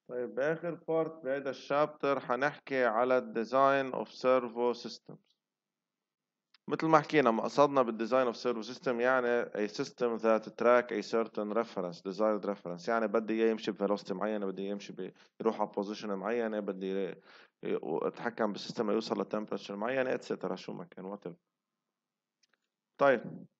طيب بآخر بارت بهذا الشابتر حنحكي على الديزاين اوف سيرفو سيستمز. مثل ما حكينا مقصدنا بالديزاين اوف سيرفو سيستم يعني a system that track a certain reference desired reference، يعني بدي اياه يمشي بفيلوسيتي معينه، بدي اياه يمشي يروح على بوزيشن معينه، بدي اتحكم بالسيستم يوصل لتمبرتشر معينه اتسترا شو ما كان وات. طيب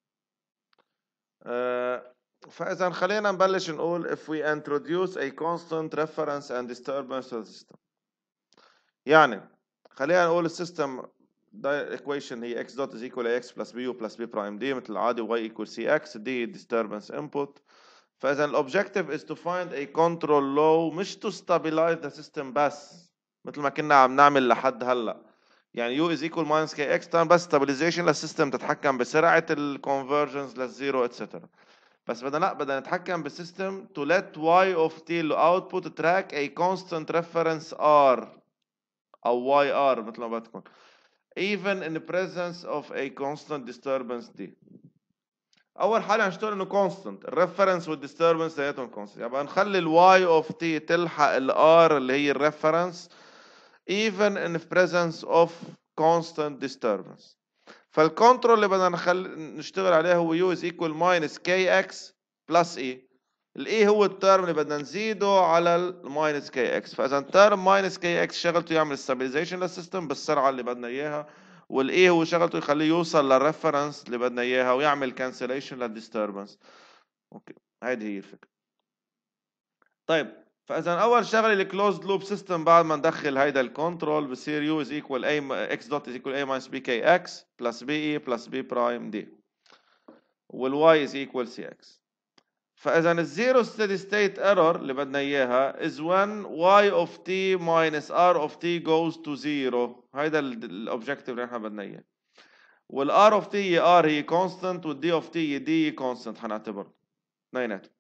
فاذا خلينا نبلش نقول if we introduce a constant reference and disturbance to the system. يعني خلينا نقول السيستم ده equation هي x dot is equal to x plus b u plus b prime d مثل العادي y equal cx دي disturbance input. فإذا الobjective is to find a control law مش to stabilize the system بس مثل ما كنا عم نعمل لحد هلا، يعني u is equal minus kx تمام بس stabilization للسيستم تتحكم بسرعة الconvergence للزيرو etc. بس بدنا نتحكم بالسيستم to let y of t output track a constant reference r او YR مثل ما بدكم even in the presence of a constant disturbance D. اول حاجه هنشتغل انه constant الريفرنس والديستربنس لقيتهم constant، يبقى نخلي ال Y of T تلحق ال R اللي هي الريفرنس even in the presence of constant disturbance. فالكنترول اللي بدنا نشتغل عليه هو U is equal minus KX plus E. الاي هو الترم اللي بدنا نزيده على الماينس كي اكس، فاذا الترم ماينس كي اكس شغلته يعمل ستابيليزيشن للسيستم بالسرعه اللي بدنا اياها، والاي هو شغلته يخليه يوصل للريفرنس اللي بدنا اياها ويعمل كانسليشن للديستربنس. اوكي هيدي هي الفكره. طيب فاذا اول شغله الكلوزد لوب سيستم بعد ما ندخل هيدا الكنترول بصير يو از ايكوال اي اكس دوت از ايكوال اي ماينس بي كي اكس بلس بي اي بلس بي برايم دي، والواي از ايكوال سي اكس. فاذا الزيرو ستيدي ستيت ايرور اللي بدنا اياها is when y of t minus r of t goes to zero. هيدا الاوبجيكتيف اللي احنا بدنا اياه، والr of t هي r هي constant والd of t هي d هي constant حنعتبر اثنيناتهم.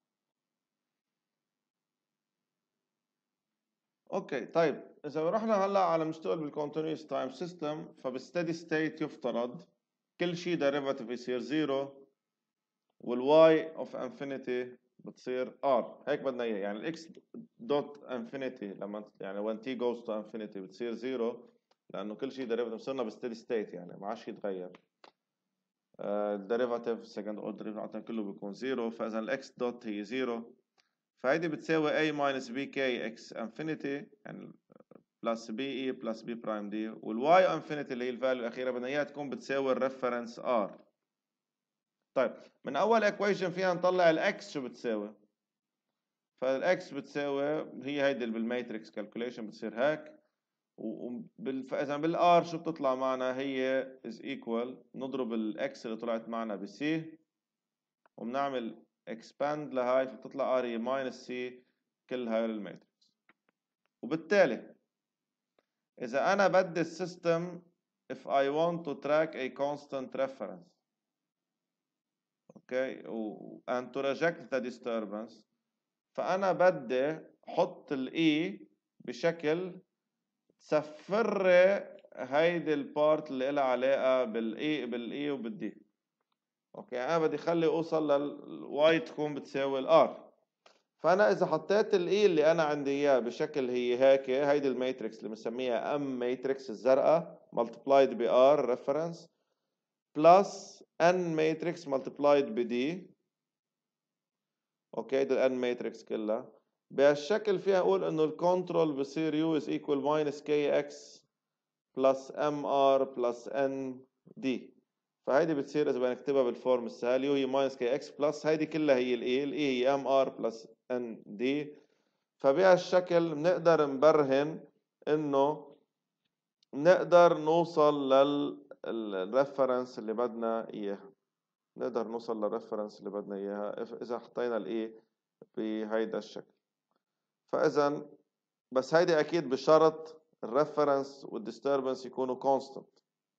اوكي طيب اذا رحنا هلا على نشتغل بالكونتينيوس تايم سيستم، فبالستيدي ستيت يفترض كل شيء ديريفاتيف يصير زيرو والواي اوف انفينيتي بتصير ار، هيك بدنا اياه. يعني الاكس دوت انفينيتي لما يعني وين تي جوز تو انفينيتي بتصير زيرو لانه كل شيء ديريفاتيف صرنا بستيدي ستيت يعني ما عادش يتغير. الديريفاتيف سكند اوردر ديريفاتيف كله بيكون زيرو، فاذا الاكس دوت هي زيرو، فهيدي بتساوي a minus b k x infinity يعني بلس بي اي بلس بي برايم دي، والواي انفينيتي اللي هي الفاليو الاخيره بدنا اياها تكون بتساوي الريفرنس ار. طيب من اول ايكويشن فيها نطلع الاكس شو بتساوي، فالاكس بتساوي هي هيدي بالماتريكس كالكوليشن بتصير هيك، فاذا بالار شو بتطلع معنا هي از ايكوال نضرب الاكس اللي طلعت معنا بسي وبنعمل اكسباند لهاي فبتطلع ار هي ماينس سي كل هاي الماتريكس. وبالتالي اذا انا بدي السيستم if I want to track a constant reference اوكي and to reject the disturbance، فانا بدي احط الاي بشكل تسفر هيدي البارت اللي لها علاقه بالاي وبالدي. اوكي انا بدي اخلي اوصل للواي تكون بتساوي الار، فانا اذا حطيت الاي اللي انا عندي اياه بشكل هي هيك هيدي الماتريكس اللي بنسميها ام ماتريكس الزرقاء multiplied ب r reference plus n matrix multiplied ب d. اوكي هيدي الان ماتريكس كلها بهالشكل فيها اقول انه الكنترول بصير u is equal minus kx plus mr plus nd. فهيدي بتصير اذا بدنا نكتبها بالفورم السهل u هي minus kx plus هيدي كلها هي الاي هي mr plus nd. فبهالشكل بنقدر نبرهن انه نقدر نوصل للريفرنس اللي بدنا اياها، نقدر نوصل للريفرنس اللي بدنا اياها اذا حطينا الاي بهيدا الشكل. فاذا بس هيدي اكيد بشرط الريفرنس والديستربنس يكونوا كونستنت.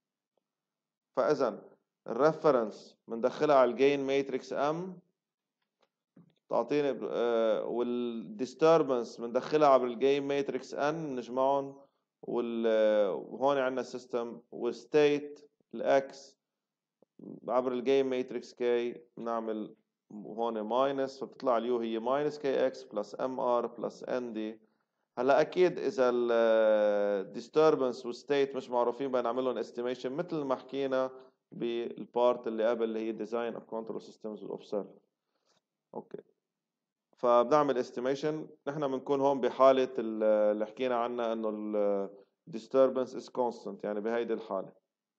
فاذا الريفرنس بندخلها على الجين ماتريكس ام تعطيني والديستربنس بندخلها على الجين ماتريكس ان نجمعهم، وهون عندنا السيستم والستيت الاكس عبر الجين ماتريكس كي بنعمل وهون ماينس، فبتطلع اليو هي ماينس كي اكس بلس ام ار بلس ان دي. هلا اكيد اذا الديستربنس والستيت مش معروفين بنعمل لهم استيميشن مثل ما حكينا بالبارت اللي قبل اللي هي ديزاين اوف كنترول سيستمز اوف سيرفو. اوكي، فبنعمل استيميشن. نحن بنكون هون بحاله اللي حكينا عنها انه الديستربنس از كونستنت، يعني بهيدي الحاله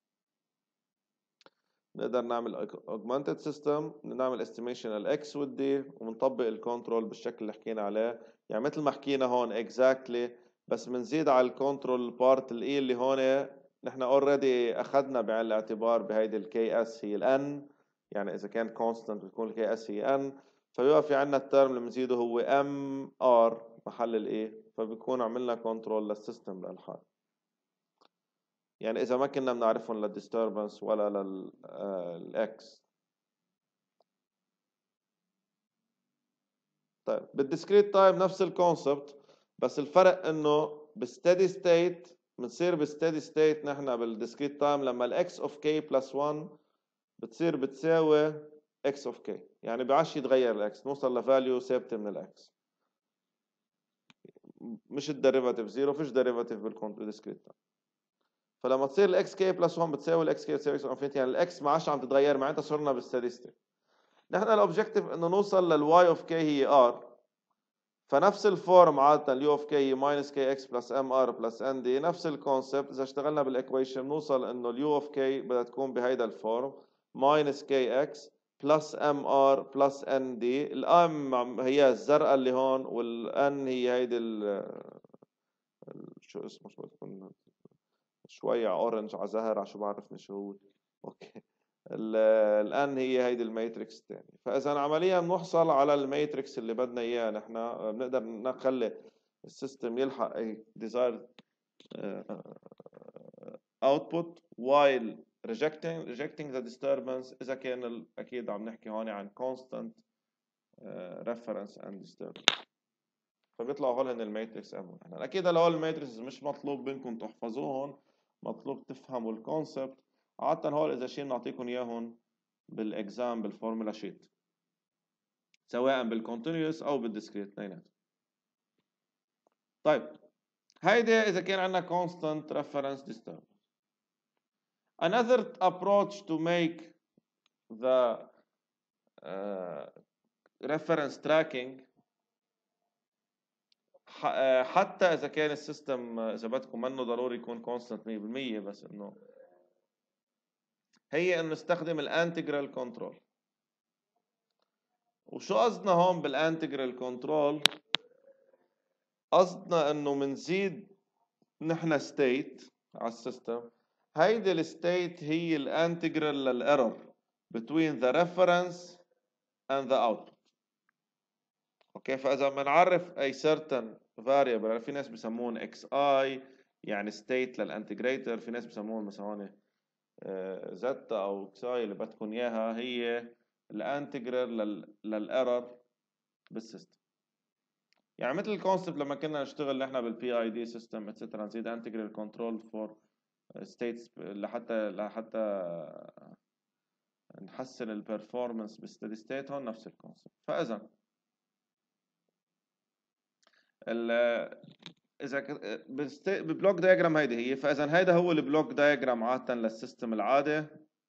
نقدر نعمل augmented system، نعمل estimation الاكس والدي ونطبق الكنترول بالشكل اللي حكينا عليه. يعني مثل ما حكينا هون exactly، بس بنزيد على الكنترول بارت الاي اللي هون نحن اوريدي اخذنا بعين الاعتبار بهيدي الكي اس هي الان، يعني اذا كان constant بتكون الكي اس هي ان، فبيبقى في عندنا الترم اللي بنزيده هو ام ار محل الاي، فبيكون عملنا كنترول للسيستم للحال. يعني إذا ما كنا بنعرفهم للديستربنس ولا للإكس. طيب بالديسكريت تايم نفس الكونسبت، بس الفرق إنه بالستدي ستيت بنصير بالستدي ستيت نحن بالديسكريت تايم لما الإكس أوف كي بلس 1 بتصير بتساوي إكس أوف كي، يعني بعش يتغير الإكس، نوصل لفاليو ثابتة من الإكس، مش الديريفاتيف زيرو، فيش ديريفاتيف بالديسكريت تايم. فلما تصير الاكس كي بلس 1 بتساوي الاكس كي بتساوي اكس انفينيتي، يعني الاكس ما عادش عم تتغير معناتها صرنا بالستدي ستيت. نحن الاوبجيكتيف انه نوصل للواي اوف كي هي ار، فنفس الفورم عاده اليو اوف كي هي ماينس كي اكس بلس ام ار بلس ان دي، نفس الكونسبت. اذا اشتغلنا بالايكويشن نوصل انه اليو اوف كي بدها تكون بهيدا الفورم ماينس كي اكس بلس ام ار بلس ان دي. الام هي الزرقاء اللي هون، والان هي هيدي شو اسمه، شو بتكون شوية على اورنج على زهر على شو بعرفني شو هو. اوكي، الان هي هيدي الماتريكس الثانية. فاذا عمليا بنحصل على الماتريكس اللي بدنا اياه نحن، بنقدر نخلي السيستم يلحق اي desired output while rejecting the disturbance اذا كان اكيد عم نحكي هون عن constant reference and disturbance. فبيطلعوا هول هن الماتريكس امون. اكيد هول الماتريكس مش مطلوب منكم تحفظوهم، مطلوب تفهموا الكونسبت. عادة هول اذا شيء بنعطيكم اياهم بالاكزام بالفورمولا شيت، سواء بالكونتينيوس او بالديسكريت اثنيناتهم. طيب هيدي اذا كان عندنا constant reference disturbance. Another approach to make the reference tracking، حتى اذا كان السيستم اذا بدكم منه ضروري يكون constant 100%، بس انه هي انه نستخدم الانتجرال كنترول. وشو قصدنا هون بالانتجرال كنترول؟ قصدنا انه منزيد نحن ستيت على السيستم، هيدي الستيت هي الانتجرال للايرور between the reference and the output. اوكي، فاذا بنعرف اي certain variable، في ناس بسمون اكس اي يعني ستيت للانتجريتر، في ناس بسمون مثلا هون زتا او اكس اي اللي بدكم اياها هي الانتجرال للايرور بالسيستم. يعني مثل الكونسبت لما كنا نشتغل نحن بالبي اي دي سيستم اتسترا، نزيد انتجرال كنترول فور ستيتس لحتى نحسن البرفورمانس بالستدي ستيت، هون نفس الكونسبت. فاذا اذا بالبلوك دايجرام هيدي هي، فاذا هيدا هو البلوك دايجرام عاده للسيستم العادي.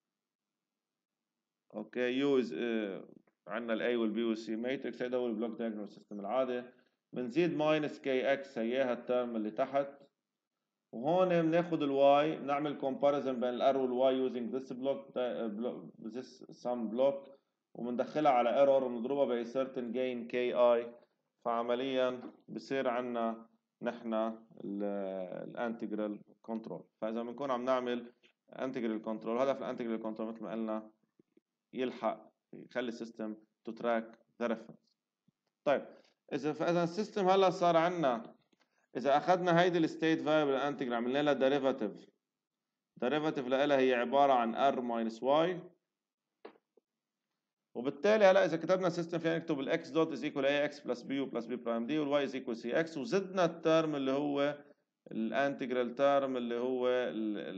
اوكي، يو از عندنا الاي والبي والسي ماتريكس، هيدا هو البلوك دايجرام للسيستم العادي. بنزيد ماينس كي اكس هياها الترم اللي تحت، وهون بناخذ الواي بنعمل كومباريزن بين الار والواي يوزنج ذس بلوك ذس سم بلوك، وبندخلها على ايرور وبنضربها ب certain gain كي اي، فعمليا بصير عندنا نحن الانتجرال كنترول. فاذا بنكون عم نعمل انتجرال كنترول، هدف الانتجرال كنترول مثل ما قلنا يلحق يخلي السيستم تو تراك ذا ريفرنس. طيب فاذا السيستم هلا صار عندنا، اذا اخذنا هيدي الستيت فاريبل انتجرال عملنا لها ديريفاتيف لها هي عباره عن r ماينس y، وبالتالي هلا اذا كتبنا سيستم فينا نكتب الاكس دوت از ايكوال اي اكس بلس بي بلس بي برايم دي، والواي از ايكوال سي اكس، وزدنا الترم اللي هو الانتجرال ترم اللي هو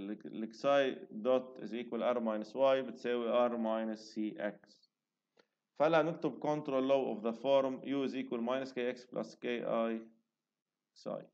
الاكساي دوت از ايكوال ار ماينس واي بتساوي ار ماينس سي اكس. فلا نكتب control law of the form u is equal minus kx plus ki psi.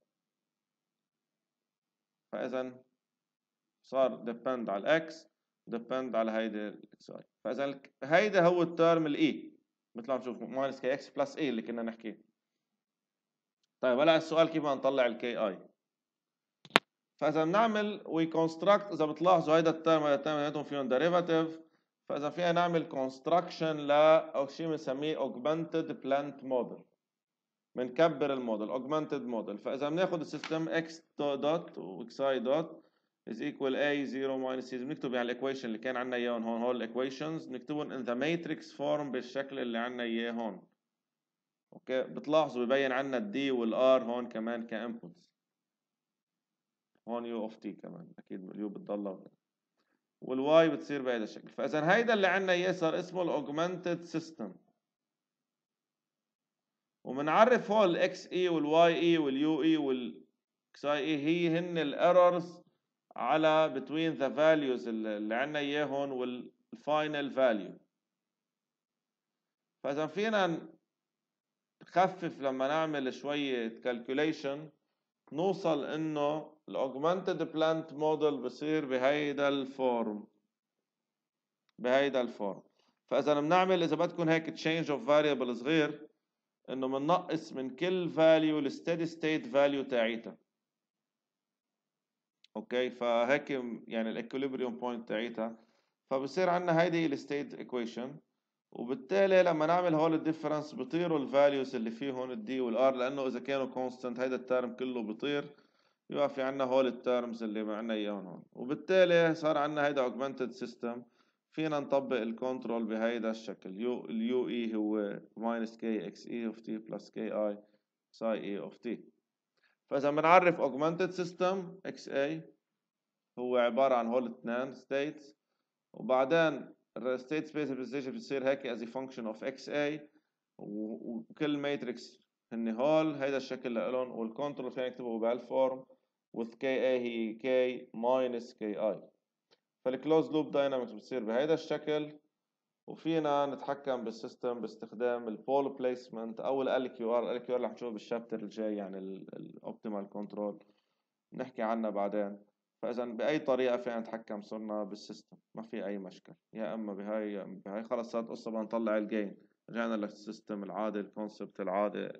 فإذا صار depend على الاكس depend على هيدا الاكس اي. فإذا هيدا هو الترم الاي مثل ما عم نشوف minus kx plus a اللي كنا نحكيه. طيب هلا السؤال كيف بدنا نطلع الكي اي. فاذا بنعمل وي كونستراكت، اذا بتلاحظوا هيدا الترم هيدا الترم هيدهم فيهم ديريفاتيف، فاذا فينا نعمل كونستراكشن ل او شيء بنسميه اوجمانتد بلانت موديل، بنكبر الموديل اوجمانتد موديل. فاذا بناخذ السيستم اكس دوت واكس اي دوت is equal a 0 minus c، بنكتب يعني الايكويشن اللي كان عندنا اياهم هون، هول الايكويشنز بنكتبهم in the matrix form بالشكل اللي عندنا اياه هون. اوكي، بتلاحظوا ببين عندنا الدي والار هون كمان كانبوتس، هون يو اوف تي كمان اكيد اليو بتضلها، والواي بتصير بهذا الشكل. فاذا هيدا اللي عندنا اياه صار اسمه الاوجمانتد سيستم. وبنعرف هون الاكس اي والواي اي واليو اي والاكس اي اي هي هن الايرورز على between the values اللي عندنا اياهم والفاينل فاليو. فاذا فينا نخفف لما نعمل شويه كالكوليشن نوصل انه الاوجمانتد بلانت موديل بصير بهيدا الفورم، بهيدا الفورم. فاذا بنعمل اذا بدكم هيك تشينج اوف فاريبل صغير، انه بننقص من كل فاليو الستيدي ستيت فاليو تاعيتها. اوكي، فهيك يعني الاكوليبريوم بوينت تاعيتها، فبصير عندنا هيدي الستيت ايكويشن. وبالتالي لما نعمل هول الديفرنس بيطيروا الفاليوز اللي فيهم الدي والار، لانه اذا كانوا كونستنت هيدا الترم كله بيطير، يبقى في عندنا هول الترمز اللي عندنا اياهم هون. وبالتالي صار عندنا هيدا اوجمانتد سيستم، فينا نطبق الكنترول بهيدا الشكل. اليو اي هو ماينس كي اكس اي اوف تي بلس كي اي ساي اي اوف تي. فاذا بنعرف اوجمانتد سيستم اكس اي هو عباره عن هول اثنين ستيتس، وبعدين الستيت سبيس ريبريزنتيشن بتصير هيك از فانكشن اوف اكس اي، وكل ماتريكس هن هول هيدا الشكل لهم، والكنترول فينا نكتبه بهالفورم with كي اي هي كي ماينس كي اي. فالكلوز لوب داينامكس بتصير بهيدا الشكل. وفينا نتحكم بالسيستم باستخدام البول بليسمنت او ال كيو ار. ال كيو ار اللي حنشوفه بالشابتر الجاي، يعني الاوبتيمال كنترول نحكي عنها بعدين. فاذا باي طريقه فينا نتحكم صرنا بالسيستم، ما في اي مشكل، يا اما بهاي يا اما بهاي. خلص صارت قصه بدنا نطلع الجين، رجعنا للسيستم العادي، الكونسبت العادي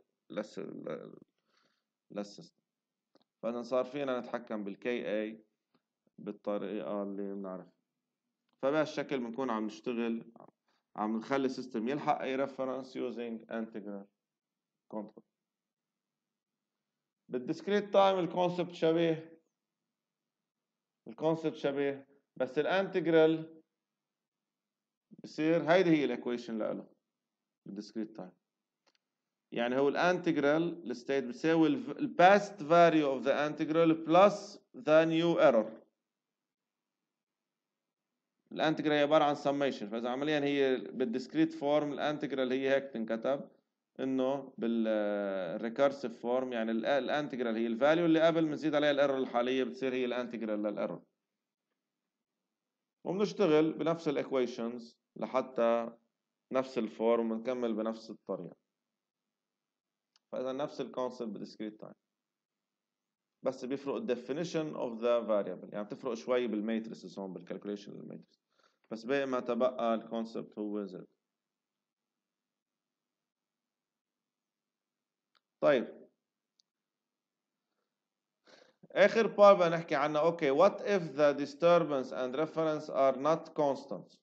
للسيستم. فاذا صار فينا نتحكم بالكي اي بالطريقه اللي بنعرف. فبهالشكل بنكون عم نشتغل، عم نخلي السيستم يلحق اي ريفرنس يوزنج انتجرال كنترول. بالديسكريت تايم الكونسبت شبيه، بس الانتجرال بصير هيدي هي الايكويشن له بالديسكريت تايم. يعني هو الانتجرال الستيت بتساوي الباست فاليو اوف ذا انتجرال بلس ذا نيو ايرور. الانتجرال هي عباره عن سميشن، فاذا عمليا هي بالديسكريت فورم الانتجرال هي هيك تنكتب، انه بالريكارسيف فورم يعني الانتجرال هي الفاليو اللي قبل بنزيد عليها الايرور الحاليه، بتصير هي الانتجرال للايرور. وبنشتغل بنفس الايكويشنز لحتى نفس الفورم ونكمل بنفس الطريقه. فاذا نفس الكونسيبت بالديسكريت تايم، بس بيفرق الديفينيشن اوف ذا فاريبل، يعني بتفرق شوي بالماتريسز هون بالكالكوليشن الماتريس، بس باقي ما تبقى الكونسيبت هو زد. طيب اخر بار بدنا نحكي عنها. اوكي، what if the disturbance and reference are not constants؟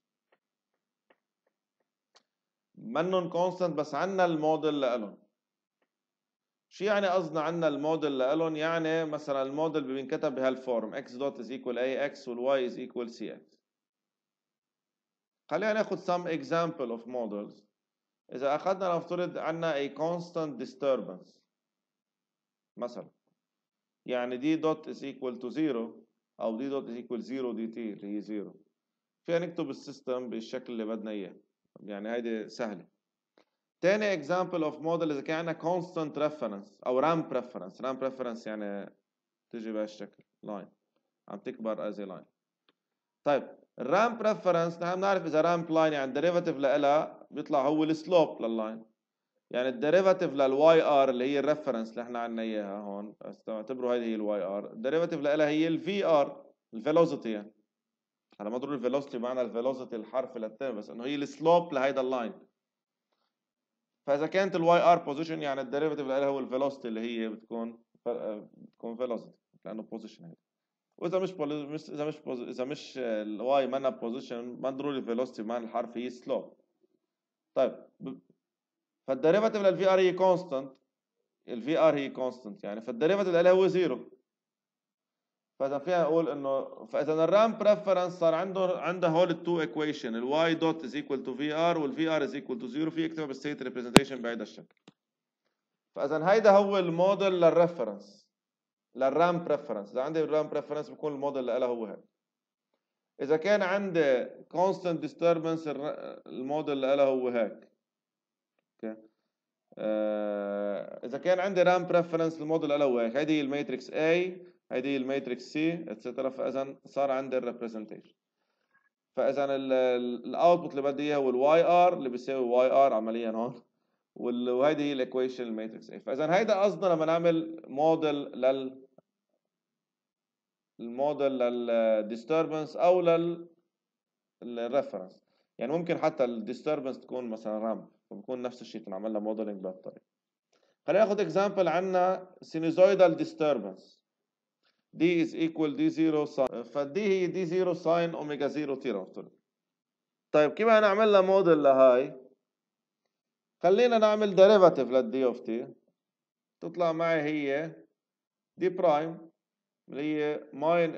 منن constant بس عنا الموديل لإلهم. شو يعني قصدنا عنا الموديل لإلهم؟ يعني مثلا الموديل بينكتب بهالفورم x dot is equal ax وال y is equal cx. خلينا ناخذ some example of models. إذا أخذنا نفترض عنا a constant disturbance مثلا، يعني d dot is equal to 0 أو d dot is equal 0 dt اللي هي 0، فينا نكتب السيستم بالشكل اللي بدنا إياه. يعني هيدي سهلة. تاني example of model إذا كان عنا constant reference أو ramp reference يعني تجي بهالشكل line عم تكبر as a line. طيب الرامب ريفرنس نحن بنعرف اذا رامب لاين يعني الديريفاتيف لها بيطلع هو السلوب لللاين. يعني الديريفاتيف للواي ار اللي هي الريفرنس اللي احنا عندنا اياها هون، اعتبروا هذه هي الواي ار، الديريفاتيف لها هي الفي ار الفيلوسيتي. يعني انا ما ضروري الفيلوسيتي بمعنى الفيلوسيتي الحرف للترم، بس انه هي السلوب لهيدا اللاين. فاذا كانت الواي ار بوزيشن يعني الديريفاتيف لها هو الفيلوسيتي اللي هي بتكون فيلوسيتي لانه بوزيشن هيدا. واذا اذا مش الواي مانا بوزيشن ما ضروري الفيلوسيتي بمعنى الحرف هي سلوب. طيب فالديريفاتيف للفي ار هي كونستانت، الفي ار هي كونستانت يعني، فالديريفاتيف لها هو زيرو. فاذا فيها اقول انه فاذا الرام بريفرنس صار عنده هول التو ايكويشن، الواي دوت از ايكوال تو في ار والفي ار از ايكوال تو زيرو، في يكتبها بالستيت ريبريزنتيشن بهذا الشكل. فاذا هيدا هو الموديل للريفرنس للرام بريفرنس. اذا عندي الرام بريفرنس بكون الموديل اللي هو هيك. اذا كان عندي constant disturbance الموديل اللي هو هيك. اوكي. اذا كان عندي رام بريفرنس الموديل اللي هو هيك، هيدي هي الماتريكس A، هيدي هي الماتريكس C اتسترا. فاذا صار عندي الريبريزنتيشن. فاذا الاوتبوت اللي بدي اياه هو الواي ار اللي بيساوي واي ار عمليا هون، وهيدي هي الايكويشن الماتريكس A. فاذا هيدا قصدنا لما نعمل الموديل للديستربنس او للريفرنس. يعني ممكن حتى الديستربنس تكون مثلا رامب، فبكون نفس الشيء بنعمل لها موديلنج بهالطريقه. خلينا ناخذ اكزامبل. عندنا سينوزويدال ديستربنس دي از ايكوال دي 0 ساين، فدي هي دي 0 ساين اوميجا 0 تيرا. طيب كيف هنعمل لها موديل لهاي؟ خلينا نعمل ديريفاتيف للدي اوف تي، تطلع معي هي دي برايم اللي هي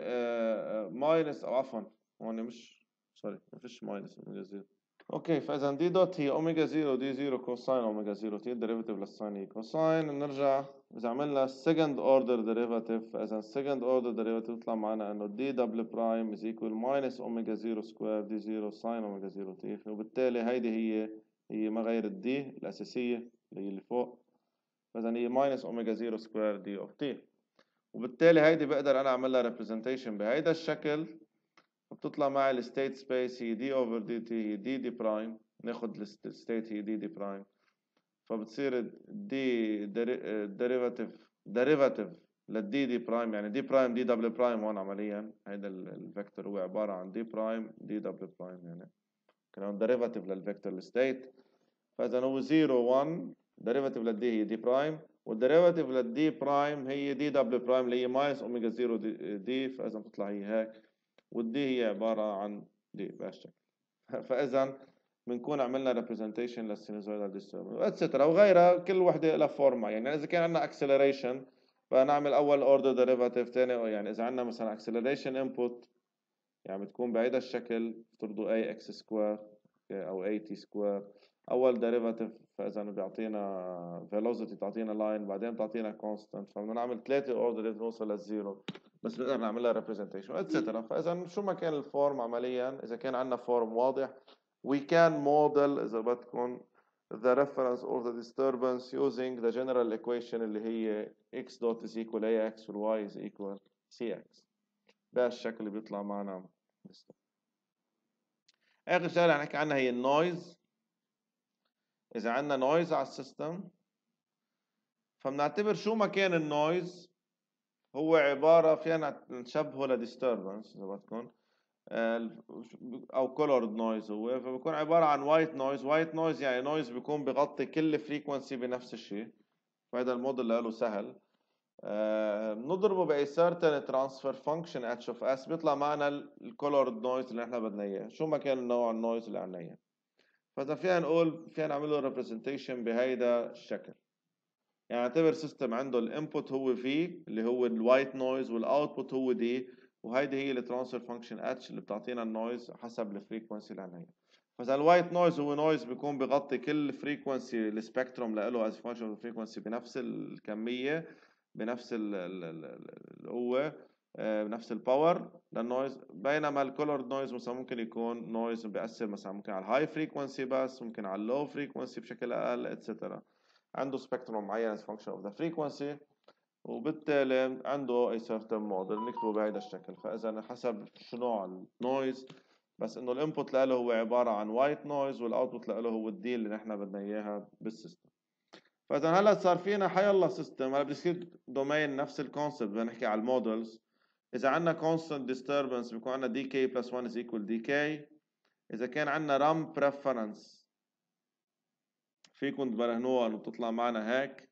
ماينس، او عفوا هون مش سوري ما فيش ماينس اوميجا 0. اوكي فاذا دي دوت هي اوميجا 0 دي 0 كوساين اوميجا 0 تي، الديريفاتيف للساين هي كوساين. بنرجع اذا عملنا سكند اوردر ديريفاتيف، فاذا سكند اوردر ديريفاتيف يطلع معنا انه دي دبل برايم از ايكوال ماينس اوميجا 0 سكوير دي 0 ساين اوميجا 0 تي. وبالتالي هيدي هي ما غير الدي الاساسيه اللي فوق، فاذا هي ماينس اوميجا 0 سكوير دي اوف تي. وبالتالي هيدي بقدر انا اعمل لها ريبريزنتيشن بهيدا الشكل. بتطلع معي الستيت سبيس هي دي اوفر دي تي هي دي دي برايم، ناخد الستيت هي دي دي برايم، فبتصير دي ديريفاتيف للدي دي برايم، يعني دي برايم دي دبل برايم هون عمليا. هيدا الفيكتور هو عباره عن دي برايم دي دبل برايم، يعني كان ديريفاتيف للفيكتور الستيت. فاذا هو 0 1 ديريفاتيف للدي هي دي برايم، والديريفاتيف للدي برايم هي دي دبل برايم اللي هي ماينس اوميجا 0 دي. فاذا بتطلع هي هيك، والدي هي عباره عن دي بهالشكل. فاذا بنكون عملنا ريبريزنتيشن للسينوزويدال ديستربنس اتسترا وغيرها، كل وحده لها فورما. يعني اذا كان عندنا اكسلريشن فنعمل اول اوردر ديريفاتيف، ثاني يعني اذا عندنا مثلا اكسلريشن انبوت يعني بتكون بهيدا الشكل، افترضوا اي اكس سكوير او اي تي سكوير اول ديريفاتيف. فاذا بيعطينا فيلوسيتي تعطينا لاين بعدين بتعطينا كونستانت، فبدنا نعمل ثلاثه اوردر نوصل للزيرو، بس بنقدر نعملها ريبريزنتيشن اتسترا. فاذا شو ما كان الفورم عمليا، اذا كان عندنا فورم واضح we can model إذا بدكم the reference or the disturbance using the general equation اللي هي x dot is equal ax و y is equal cx. بهالشكل اللي بيطلع معنا. آخر شغلة هنحكي عنها هي النويز. إذا عندنا نويز على السيستم فبنعتبر شو ما كان النويز هو عبارة فينا نشبهه لديستربنس إذا بدكم، او كولورد نويز. هو فبيكون عباره عن وايت نويز. وايت نويز يعني نويز بيكون بغطي كل فريكونسي بنفس الشيء، فهذا الموديل له سهل. بنضربه باي سيرتن ترانسفير فانكشن اتش اوف اس، بيطلع معنا الكولورد نويز اللي احنا بدنا اياه شو ما كان نوع النويز اللي عندنا اياه. فاذا فينا نقول فينا نعمل له ريبريزنتيشن بهيدا الشكل. يعني اعتبر سيستم عنده الانبوت هو في اللي هو الوايت نويز، والاوتبوت هو دي، وهيدي هي الترانسفير فانكشن اتش اللي بتعطينا النويز حسب الفريكونسي اللي عندنا. فاذا الوايت نويز هو نويز بيكون بغطي كل فريكونسي السبيكتروم له از فانكشن اوف فريكونسي بنفس الكميه بنفس القوه بنفس الباور للنويز. بينما الكولورد نويز مثلا ممكن يكون نويز بيأثر مثلا ممكن على الهاي فريكونسي بس، ممكن على اللو فريكونسي بشكل اقل اتسترا. عنده سبيكتروم معين as function of the frequency، وبالتالي عنده a certain model نكتبه بهذا الشكل. فاذا حسب شو نوع النويز بس انه الانبوت له هو عباره عن وايت نويز والاوتبوت له هو الدي اللي نحن بدنا اياها بالسيستم. فاذا هلا صار فينا حيلا سيستم، هلا بده يصير دومين نفس الكونسبت، بدنا نحكي على المودلز. اذا عندنا constant disturbance بيكون عندنا dk plus 1 is equal dk. اذا كان عندنا ramp preference فيكم تبرهنوها انه بتطلع معنا هيك،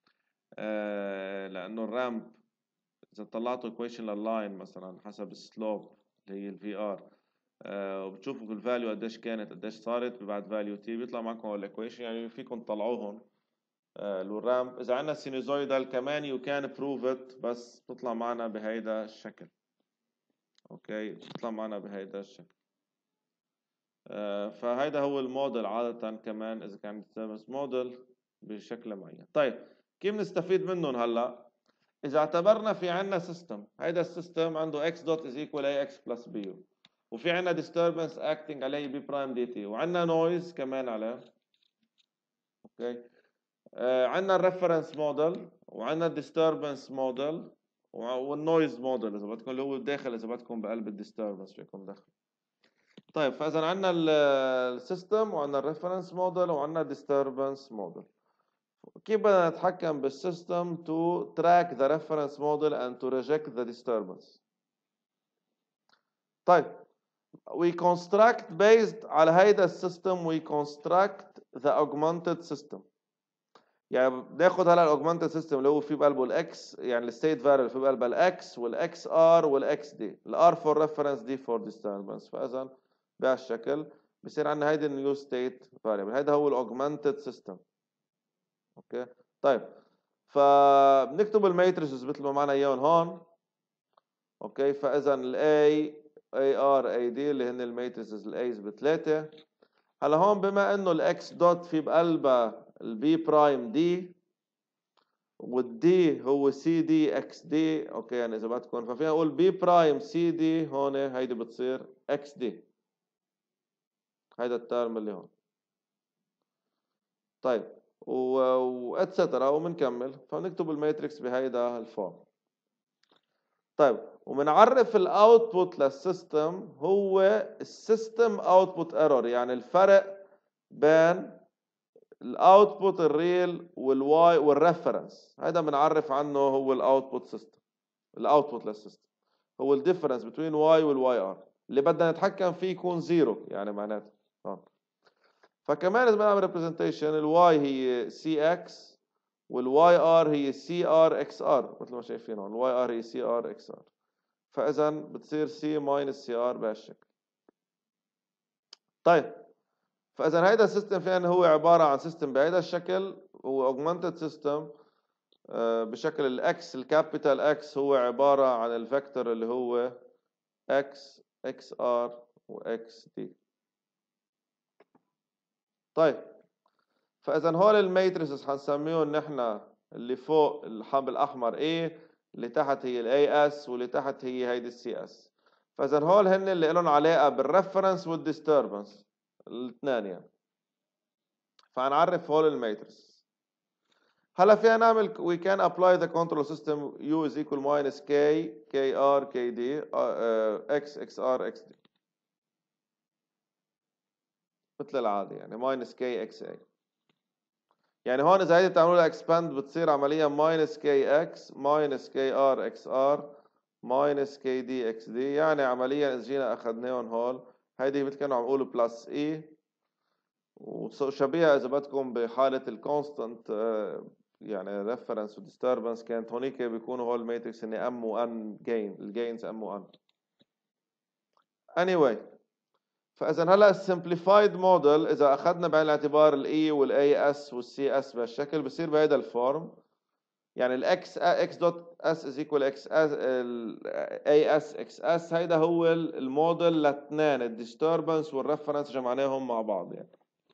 لانه الرامب اذا طلعتوا equation لللاين مثلا حسب السلوب اللي هي الفي ار، وبتشوفوا في الفاليو قديش كانت قديش صارت بعد فاليو تي، بيطلع معكم الايكويشن، يعني فيكم تطلعوهم. الرامب اذا عندنا سينوزويدال كمان يو كان بروف ات، بس بتطلع معنا بهيدا الشكل. اوكي بتطلع معنا بهيدا الشكل. فهيدا هو الموديل عادة كمان إذا كان disturbance موديل بشكل معين. طيب كيف نستفيد منهم هلا؟ إذا اعتبرنا في عنا سيستم، هيدا السيستم عنده x dot is equal ax plus b، وفي عنا disturbance acting عليه b prime dt، وعنا noise كمان عليه. اوكي عنا الريفرنس موديل وعنا disturbance موديل والنويز موديل إذا بدكم، اللي هو داخل إذا بدكم بقلب الديستربنس فيكم داخل. طيب فاذا عندنا السيستم وعندنا الريفرنس موديل وعندنا الديستربنس موديل. كيف بدنا نتحكم بالسيستم to track the reference model and to reject the disturbance؟ طيب we construct based على هيدا السيستم we construct the augmented system. يعني بناخد هلا الاوجمانتد سيستم اللي هو في بقلبه الاكس، يعني الستيت فاريبل في بقلبها الاكس والاكس ار والاكس دي، الار فور ريفرنس دي فور ديستربنس. فاذا بهالشكل بصير عندنا هيدي النيو ستيت فاريبل، هيدا هو الاوجمانتد سيستم. اوكي طيب فبنكتب الماتريسز مثل ما معنا اياهم هون. اوكي فاذا الاي اي ار اي دي اللي هن الماتريسز الايز بثلاثه. هلا هون بما انه الاكس دوت في بقلبها البي برايم دي والدي هو سي دي اكس دي، اوكي يعني اذا بدكم ففينا نقول بي برايم سي دي هون هيدي بتصير اكس دي، هيدا الترم اللي هون. طيب واتسترا وبنكمل، فبنكتب الماتريكس بهيدا الفورم. طيب وبنعرف الاوتبوت للسيستم هو السيستم اوتبوت ايرور، يعني الفرق بين الاوتبوت الريل والواي والريفرنس، هذا بنعرف عنه هو الاوتبوت سيستم. الاوتبوت للسيستم هو الديفرنس بين واي والواي ار اللي بدنا نتحكم فيه يكون زيرو، يعني معناته فكمان اذا بنعمل ريبريزنتيشن الواي هي سي اكس والواي ار هي سي ار اكس ار، مثل ما شايفين هون الواي ار هي سي ار اكس ار، فاذا بتصير سي ماينس سي ار بهالشكل. طيب فاذا هيدا السيستم فعلا هو عباره عن سيستم بهيدا الشكل، هو اوجمانتد سيستم بشكل الاكس الكابيتال اكس هو عباره عن الفيكتور اللي هو اكس اكس ار واكس دي. طيب فاذا هول الماتريسز حنسميهم نحن اللي فوق الحب الاحمر A، اللي تحت هي الاي اس واللي تحت هي هيدي السي اس. فاذا هول هن اللي لهم علاقه بالريفرنس والديستربنس الاثنين يعني. فهنعرف هول الماتريس. هلا فينا نعمل we can apply the control system U is equal minus K K R K D X X R X D مثل العادة، يعني minus K X A. يعني هون إذا هيدي بتعملوا لها expand بتصير عمليا minus KX minus KR XR minus KD XD، يعني عمليا إذا جينا أخذناهم هول هيدي مثل كانوا عم يقولوا بلس E، وشبيهة إذا بدكم بحالة الكونستانت يعني ريفرنس وديستربنس كانت هونيك بيكونوا هول الماتريكس إن M و N جين، الجينز M و N. anyway فاذا هلا السمبليفايد موديل اذا اخذنا بعين الاعتبار الاي والاي اس والسي اس بهالشكل بصير بهذا الفورم، يعني الاكس اكس دوت اس از ايكوال اكس اس الاي اس اكس اس، هيدا هو الموديل لاثنين الديستربنس والريفرنس جمعناهم مع بعض يعني.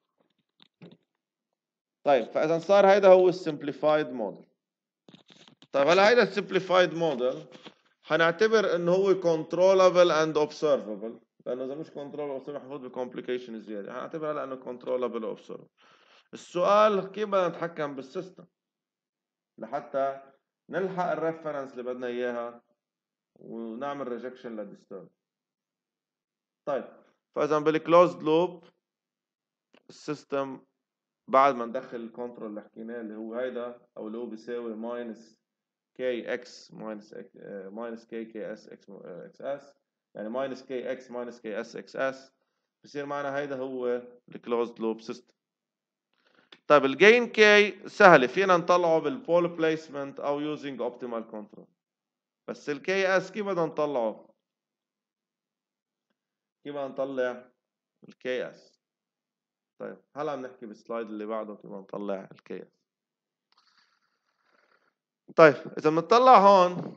طيب فاذا صار هيدا هو السمبليفايد موديل. طيب هلا هيدا السمبليفايد موديل حنعتبر انه هو controllable and observable، لانه اذا مش controllable بصير محفوظ بكومبليكيشن زياده، حنعتبر هلا انه controllable و observable. السؤال كيف بدنا نتحكم بالسيستم لحتى نلحق الريفرنس اللي بدنا اياها ونعمل ريجكشن للديسترب. طيب فاذا بالكلوزد لوب السيستم بعد ما ندخل الكنترول اللي حكيناه اللي هو هيدا او اللي هو بيساوي ماينس كي اكس ماينس كي اس اكس اس، يعني ماينس كي اكس ماينس كي اس اكس اس، بصير معنا هيدا هو الكلوزد لوب سيستم. طيب الجين كي سهله فينا نطلعه بالبول بليسمنت او يوزنج اوبتيمال كنترول، بس الكي اس كيف بدنا نطلعه؟ كيف بدنا نطلع الكي اس؟ طيب هلا بنحكي بالسلايد اللي بعده كيف بدنا نطلع الكي اس. طيب اذا بنطلع هون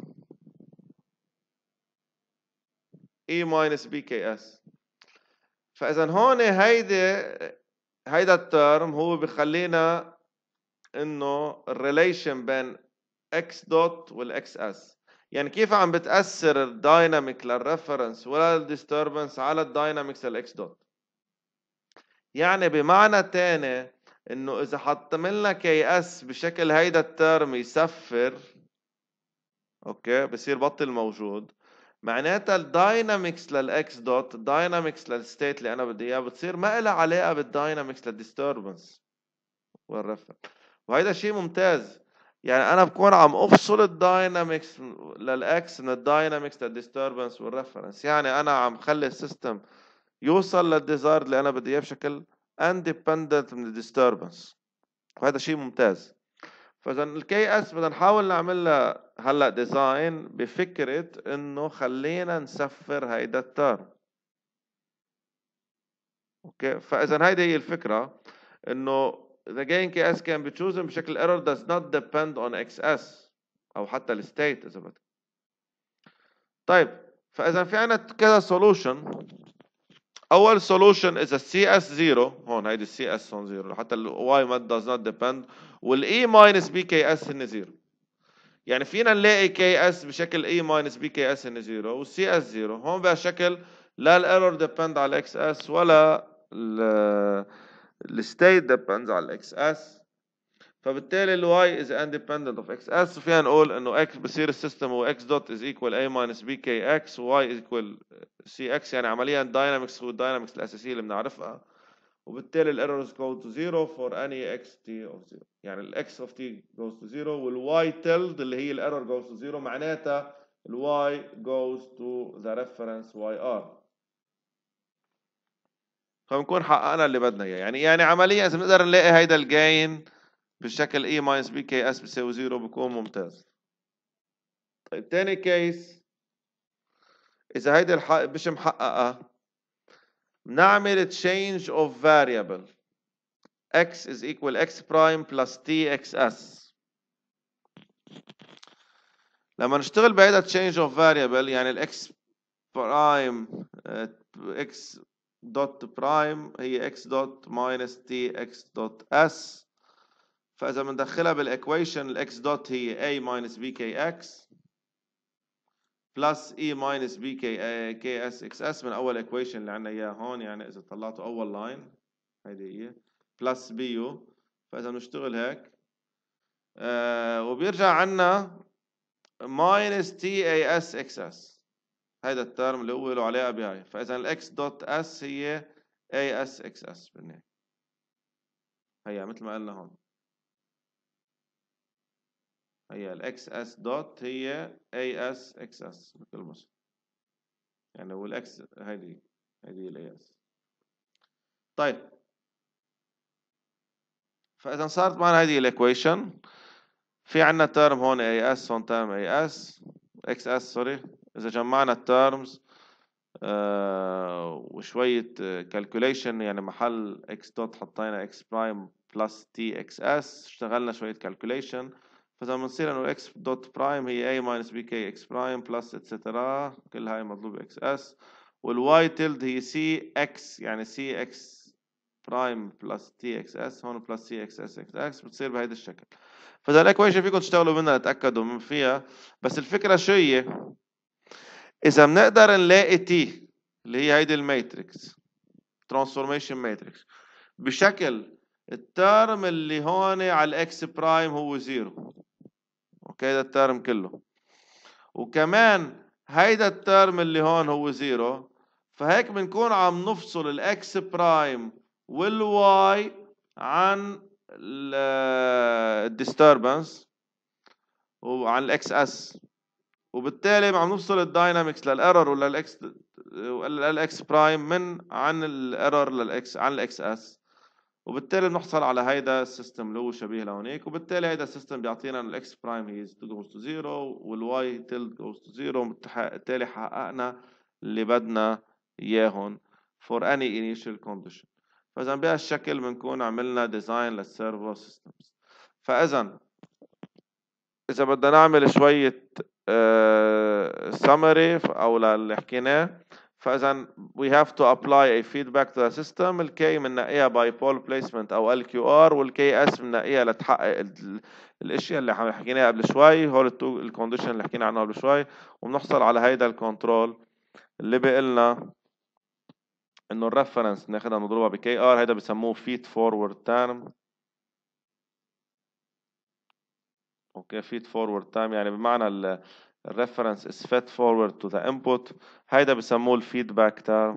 E minus BKS، فاذا هون هيدا الترم هو بخلينا انه الريليشن بين x دوت والاكس اس، يعني كيف عم بتاثر الدايناميك للريفرنس ولا الديستربنس على الداينامكس للاكس دوت. يعني بمعنى تاني انه اذا حطملنا كي اس بشكل هيدا الترم يسفر، اوكي بصير بطل موجود، معناتها الداينامكس للاكس دوت، الداينامكس للستيت اللي انا بدي اياه بتصير ما لها علاقه بالداينامكس للديستربنس والرفع، وهيدا شيء ممتاز. يعني انا بكون عم افصل الداينامكس للاكس من الداينامكس للديستربنس والريفرنس، يعني انا عم خلي السيستم يوصل للديزاير اللي انا بدي اياه بشكل اندبندنت من الديستربنس، وهذا شيء ممتاز. فاذا الكي اس بدنا نحاول نعمل لها هلا ديزاين بفكره انه خلينا نسفر هيدا الترم. اوكي فاذا هيدي هي الفكره، انه the gain KS can be chosen بشكل error does not depend on XS او حتى الستيت اذا بدك. طيب فاذا في عندنا كذا solution. اول solution اذا CS0 هون، هيدي CS هون 0 حتى ال Y does not depend وال E minus BKS هن 0، يعني فينا نلاقي KS بشكل E minus BKS هن 0 وال CS 0 هون بهالشكل، لا الايرور depend على الاكس اس ولا الستيت depends على الاكس اس، فبالتالي الواي is independent of اكس اس، فينا نقول انه اكس بصير السيستم هو اكس دوت is equal a minus b k x y equal c x، يعني عمليا داينامكس هو الداينامكس الاساسيه اللي بنعرفها، وبالتالي الايرورز go to 0 for any x t of 0، يعني الاكس of t goes to 0 والواي تيلد اللي هي الايرور goes to 0 معناتها الواي goes to the reference yr، فبنكون حققنا اللي بدنا اياه. يعني عمليا اذا بنقدر نلاقي هيدا الجين بالشكل E minus BKS بيساوي 0 بيكون ممتاز. طيب تاني كيس، إذا هيدي مش محققة بنعمل change of variable x is equal x prime plus txs. لما نشتغل بهيدا change of variable يعني الاكس برايم x دوت برايم هي x دوت minus tx دوت s، فإذا بندخلها بالإكويشن الإكس دوت هي a minus bkx بلس e minus bks xs من أول إكويشن اللي عندنا إياه هون، يعني إذا طلعتوا أول لاين هيدي هي بلس بيو، فإذا بنشتغل هيك وبيرجع عنا minus tas xs، هيدا الترم اللي هو له علاقة بهاي، فإذا الإكس دوت اس هي as xs بالنهاية، هي مثل ما قلنا هون، هي الاكس اس دوت هي as xs مثل ما، يعني هو الاكس هيدي الاي اس. طيب فاذا صارت معنا هيدي الايكويشن، في عندنا ترم هون اي اس، هون ترم اي اس اكس اس سوري، اذا جمعنا الترمز وشويه كالكوليشن، يعني محل اكس دوت حطينا اكس برايم بلس تي اكس اس، اشتغلنا شويه كالكوليشن، فاذا بنصير انه اكس دوت برايم هي اي ماينس بي كي اكس برايم بلس اتسترا، كل هاي مضروب اكس اس، والواي تيلد هي سي اكس، يعني سي اكس برايم بلس تي اكس اس هون بلس سي اكس اس اكس اكس، بتصير بهيدا الشكل. فاذا الايكويشن فيكم تشتغلوا منها تتاكدوا من فيها، بس الفكره شو هي؟ اذا بنقدر نلاقي تي اللي هي هيدي الماتريكس ترانسفورميشن ماتريكس بشكل الترم اللي هون على الاكس برايم هو زيرو، اوكي هذا الترم كله، وكمان هيدا الترم اللي هون هو زيرو، فهيك بنكون عم نفصل الاكس برايم والواي عن الديستربنس وعن الاكس اس، وبالتالي عم نفصل الداينامكس للايرور ولا الاكس برايم عن الايرور للاكس عن الاكس اس، وبالتالي بنحصل على هيدا السيستم اللي هو شبيه لهونيك، وبالتالي هيدا السيستم بيعطينا الاكس برايم هي goes to 0 والواي تيل goes to 0، وبالتالي حققنا اللي بدنا اياهم for any initial condition. فاذا بهالشكل بنكون عملنا ديزاين للسيرفو سيستمز. فاذا اذا بدنا نعمل شوية summary او للي حكيناه، فاذا we have to apply a feedback to the system. الكي بننقيها by pole placement او LQR، والكي اس بننقيها لتحقق الاشياء اللي حكيناها قبل شوي، هول الكونديشن اللي حكينا عنها قبل شوي، وبنحصل على هيدا الكنترول اللي بيقلنا انه الريفرنس ناخدها نضربها بكي ار، هيدا بسموه feed forward term. اوكي feed forward time يعني بمعنى الريفرنس is fed forward to the input، هيدا بسموه الفيدباك تيرم.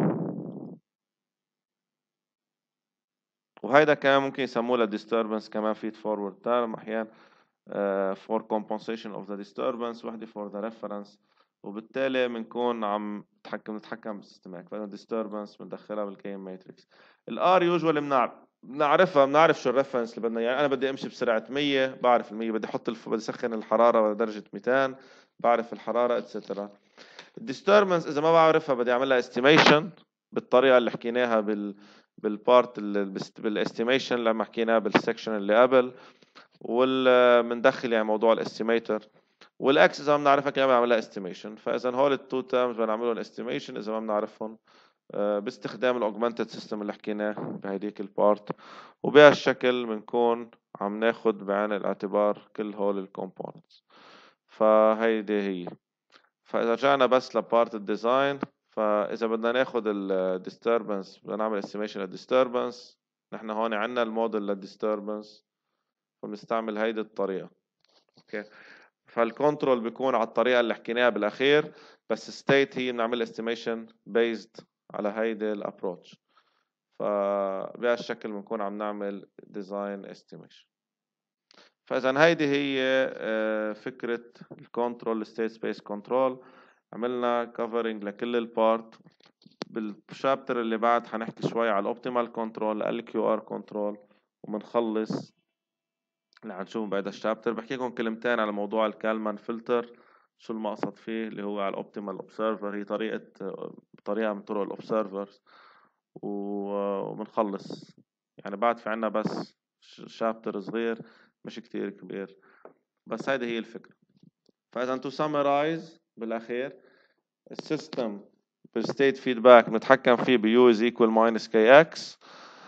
وهيدا كمان ممكن يسموه disturbance كمان feed forward term احيانا for compensation of the disturbance، وحده for the reference، وبالتالي بنكون عم نتحكم بالسيستمات. فاذا disturbance بندخلها بالكيم ماتريكس. الار يوجوالي بنعرف شو الريفرنس اللي بدنا، يعني انا بدي امشي بسرعه 100 بعرف ال 100، بدي احط بدي اسخن الحراره لدرجه 200 بعرف الحراره اتسترا. الديستربنس اذا ما بعرفها بدي اعمل لها استيميشن بالطريقه اللي حكيناها بالبارت بالاستيميشن لما حكيناها بالسكشن اللي قبل، وبندخل يعني موضوع الاستيميتر. والاكس اذا ما بنعرفها كمان بنعمل لها استيميشن. فاذا هول التو تيرمز بنعملهم استيميشن اذا ما بنعرفهم باستخدام الاوجمانتد سيستم اللي حكيناه بهديك البارت، وبهالشكل بنكون عم ناخد بعين الاعتبار كل هول الكومبوننتس. فهيدي هي. فاذا رجعنا بس لبارت الديزاين، فاذا بدنا ناخد الديستربنس بدنا نعمل استيميشن للديستربنس. نحن هون عندنا الموديل للديستربنس فبنستعمل هيدي الطريقه. اوكي، فالكنترول بيكون على الطريقه اللي حكيناها بالاخير، بس ستيت هي بنعمل استيميشن بيزد على هيدي الابروتش. فبهالشكل بنكون عم نعمل ديزاين استيميشن. فاذا هيدي هي فكره الكنترول ستيت سبيس كنترول. عملنا كفرنج لكل البارت. بالشابتر اللي بعد حنحكي شوي على الاوبتيمال كنترول ال كيو ار كنترول، وبنخلص اللي حنشوفه بهذا الشابتر. بحكي لكم كلمتين على موضوع الكالمان فلتر، شو المقصد فيه، اللي هو على الاوبتيمال اوبسيرفر، هي طريقه من طرق الاوبسيرفرز، وبنخلص. يعني بعد في عنا بس شابتر صغير مش كتير كبير، بس هيدي هي الفكرة. فإذا to summarize بالأخير، السيستم بالستيت فيدباك بنتحكم فيه بيو is equal minus kx.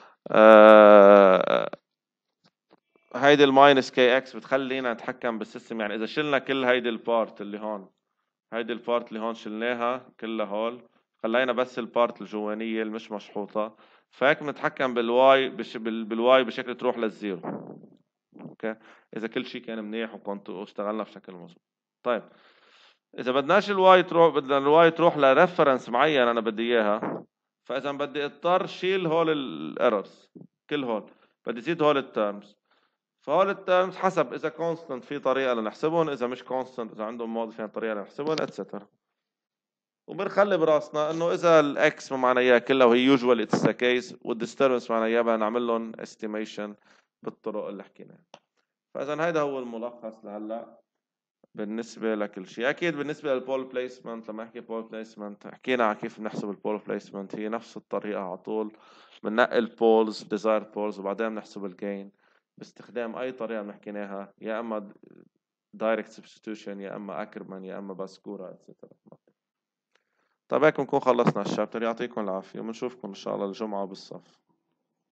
هيدي الماينس كي اكس بتخلينا نتحكم بالسيستم. يعني إذا شلنا كل هيدي البارت اللي هون، هيدي البارت اللي هون شلناها كلها هول، خلينا بس البارت الجوانية اللي مش مشحوطة، فهيك بنتحكم بالواي بالواي بشكل تروح للزيرو. اوكي، اذا كل شيء كان منيح وكنت اشتغلنا بشكل مظبوط. طيب اذا بدناش الواي تروح، بدنا الواي تروح لريفرنس معين انا بدي اياها، فاذا بدي اضطر شيل هول الايرورز كل هول، بدي زيد هول التيرمز. فهول التيرمز حسب اذا كونستنت في طريقه لنحسبهم، اذا مش كونستنت اذا عندهم ماضي في طريقه لنحسبهم اتسترا. وبنخلي براسنا انه اذا الاكس ما معنى اياها كلها وهي يوجوال اتس ذا كيس، والديستربنس معنى اياها بدنا نعمل لهم استيميشن بالطرق اللي حكيناها. فاذا هيدا هو الملخص لهلا بالنسبه لكل شيء. اكيد بالنسبه للبول بليسمنت، لما احكي بول بليسمنت حكينا على كيف بنحسب البول بليسمنت، هي نفس الطريقه على طول. بننقي البولز ديزاير بولز وبعدين بنحسب الجين باستخدام اي طريقه بنحكيناها، يا اما دايركت سبستيوشن يا اما اكرمان يا اما باسكورا اتسترا. طيب هيك بنكون خلصنا الشابتر. يعطيكم العافيه وبنشوفكم ان شاء الله الجمعه بالصف.